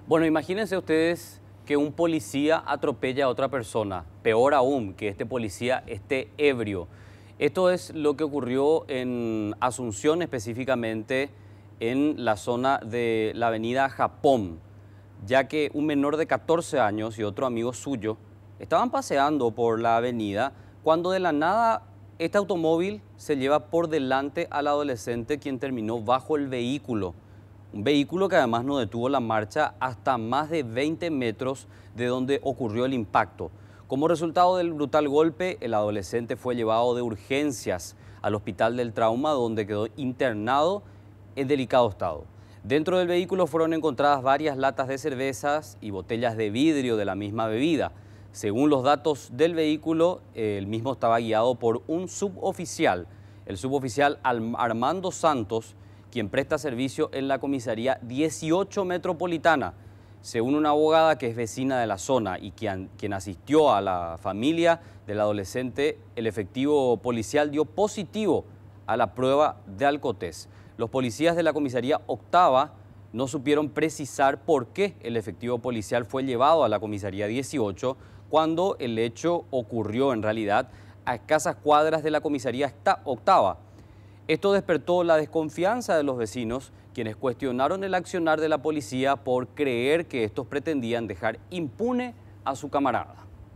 Bueno, imagínense ustedes que un policía atropella a otra persona. Peor aún, que este policía esté ebrio. Esto es lo que ocurrió en Asunción, específicamente en la zona de la avenida Japón, ya que un menor de 14 años y otro amigo suyo estaban paseando por la avenida cuando de la nada este automóvil se lleva por delante al adolescente, quien terminó bajo el vehículo. Un vehículo que además no detuvo la marcha hasta más de 20 metros de donde ocurrió el impacto. Como resultado del brutal golpe, el adolescente fue llevado de urgencias al Hospital del Trauma, donde quedó internado en delicado estado. Dentro del vehículo fueron encontradas varias latas de cervezas y botellas de vidrio de la misma bebida. Según los datos del vehículo, el mismo estaba guiado por un suboficial, el suboficial Armando Santos, quien presta servicio en la comisaría 18 Metropolitana. Según una abogada que es vecina de la zona y quien asistió a la familia del adolescente, el efectivo policial dio positivo a la prueba de alcotés. Los policías de la comisaría octava no supieron precisar por qué el efectivo policial fue llevado a la comisaría 18 cuando el hecho ocurrió en realidad a escasas cuadras de la comisaría octava. Esto despertó la desconfianza de los vecinos, quienes cuestionaron el accionar de la policía por creer que estos pretendían dejar impune a su camarada.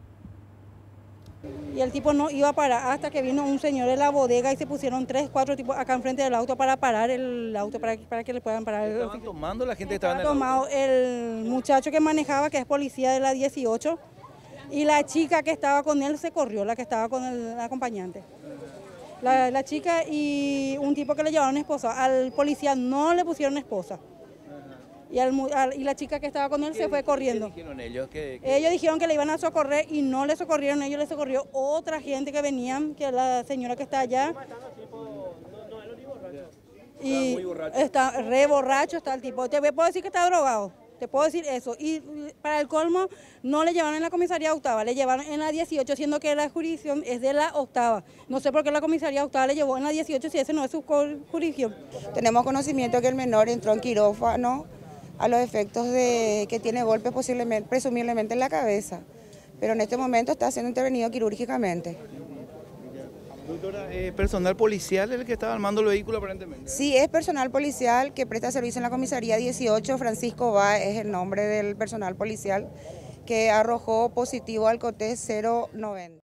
Y el tipo no iba a parar hasta que vino un señor de la bodega y se pusieron 3, 4 tipos acá enfrente del auto para parar el auto, para que le puedan parar. ¿Estaban tomando la gente que estaba en el tomado auto? el muchacho que manejaba, que es policía de la 18, y la chica que estaba con él se corrió, la que estaba con el acompañante. La chica y un tipo que le llevaron esposa. Al policía no le pusieron esposa. Y la chica que estaba con él se fue corriendo. ¿Qué dijeron ellos? Ellos dijeron que le iban a socorrer y no le socorrieron, ellos le socorrió otra gente que venían, que la señora que está allá. Y está re borracho, está el tipo. Te puedo decir que está drogado, te puedo decir eso. Y para el colmo, no le llevaron en la comisaría octava, le llevaron en la 18, siendo que la jurisdicción es de la octava. No sé por qué la comisaría octava le llevó en la 18 si ese no es su jurisdicción. Tenemos conocimiento que el menor entró en quirófano a los efectos de que tiene golpes presumiblemente en la cabeza, pero en este momento está siendo intervenido quirúrgicamente. Doctora, ¿personal policial el que estaba armando el vehículo aparentemente? Sí, es personal policial que presta servicio en la comisaría 18, Francisco Bá es el nombre del personal policial que arrojó positivo al alcotés 090.